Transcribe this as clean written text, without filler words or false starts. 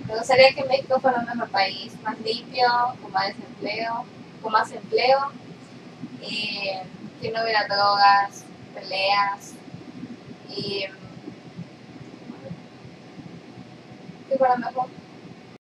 Me gustaría que México fuera un mejor país, más limpio, con más empleo, que no hubiera drogas, peleas y que fuera mejor.